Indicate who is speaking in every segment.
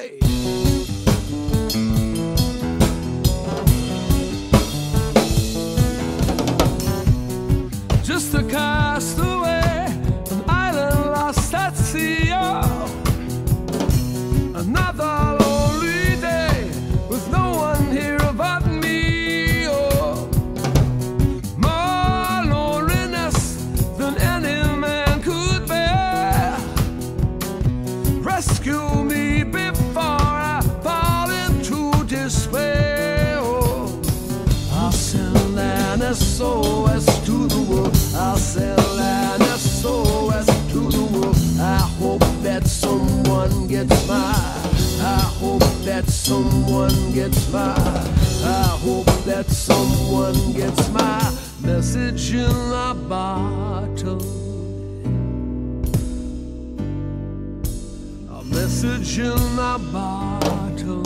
Speaker 1: away. Just a castaway, an island lost at sea. Oh, another lonely day with no one here but me. Oh, more loneliness than any man could bear. Rescue me before I fall into despair. Oh, I'll send an SOS to the world. I'll send an SOS to the world. I hope that someone gets mine. I hope that someone gets mine. I hope that someone gets my message in a bottle. A message in a bottle.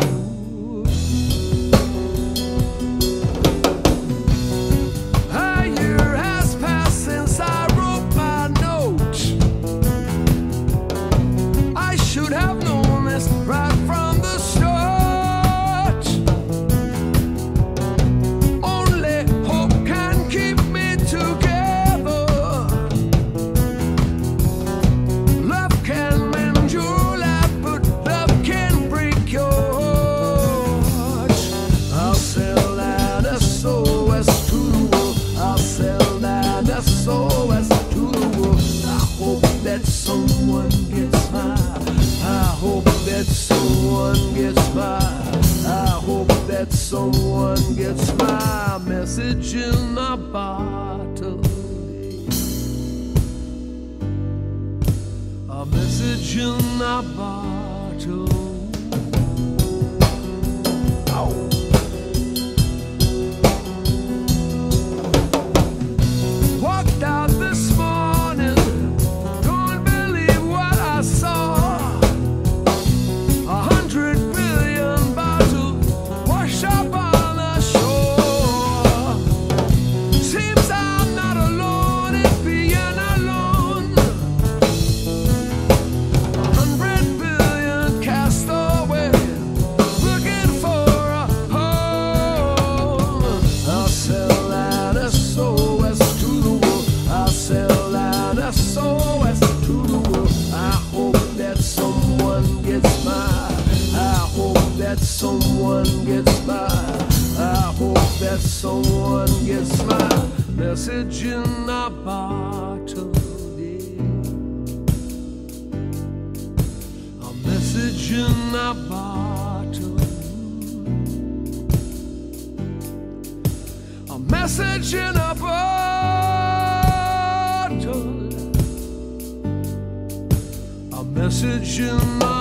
Speaker 1: Should have known this right from the start. Only hope can keep me together. Love can mend your life, but love can break your heart. I'll sell an SOS to the world. I'll sell an SOS to the world. I hope that someone gets mine. I hope that someone gets mine. I hope that someone gets my message in a bottle. A message in a bottle. Oh. Walked out this morning, don't believe what I saw. 100 billion bottles washed up on the shore. Seems I'm not alone in being alone. 100 billion cast away, looking for a home. I'll sell an SOS to the world. I'll sell an SOS to the world. I hope that someone gets mine. I hope that someone gets mine. I hope that someone gets my message in a bottle. Yeah. A message in a bottle. A message in a bottle. A message in a